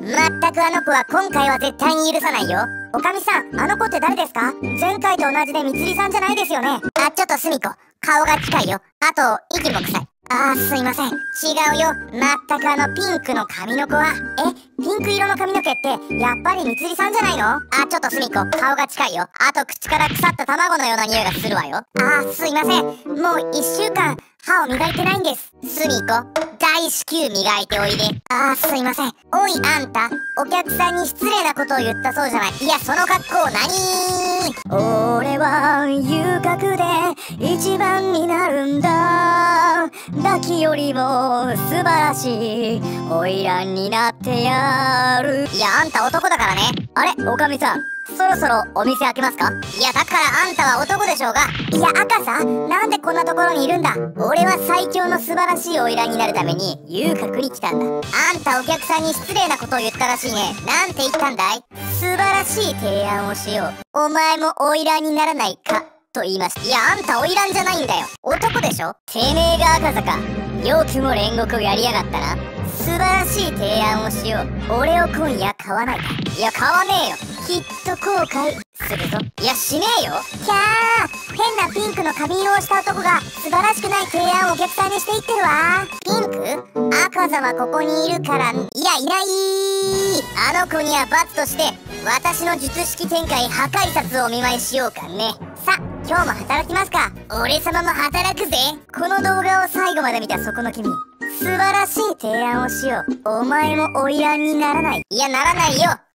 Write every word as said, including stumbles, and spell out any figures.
まったくあの子は今回は絶対に許さないよ。おかみさん、あの子って誰ですか？前回と同じでみつりさんじゃないですよね。あ、ちょっとすみこ、顔が近いよ。あと、息も臭い。あー、すいません。違うよ。まったくあのピンクの髪の子は。え、ピンク色の髪の毛って、やっぱりみつりさんじゃないの？あ、ちょっとすみこ、顔が近いよ。あと、口から腐った卵のような匂いがするわよ。あー、すいません。もう一週間、歯を磨いてないんです。すみこ、大至急磨いておいで。あー、すいません。おい、あんた、お客さんに失礼なことを言ったそうじゃない。いや、その格好何？俺は遊郭で一番になるんだ。抱きよりも素晴らしい花魁になってやる。いや、あんた男だからね。あれ、おかみさん、そろそろお店開けますか？いや、だからあんたは男でしょうが。いや、赤さん、なんでこんなところにいるんだ？俺は最強の素晴らしい花魁になるために遊郭に来たんだ。あんたお客さんに失礼なことを言ったらしいね。なんて言ったんだい？素晴らしい提案をしよう。お前も花魁にならないか？と言いました。いや、あんた花魁じゃないんだよ。男でしょ？てめえが赤坂。よくも煉獄をやりやがったな。素晴らしい提案をしよう。俺を今夜買わないか？いや、買わねえよ。きっと後悔するぞ。いや、しねえよ。キャー、変なピンクの髪色をした男が素晴らしくない提案をお客さんにしていってるわ。ピンク？赤座はここにいるから。いや、いない。あの子には罰として私の術式展開破壊殺をお見舞いしようかね。さ、今日も働きますか？俺様も働くぜ。この動画を最後まで見たそこの君、素晴らしい提案をしよう。お前も花魁にならない？いや、ならないよ。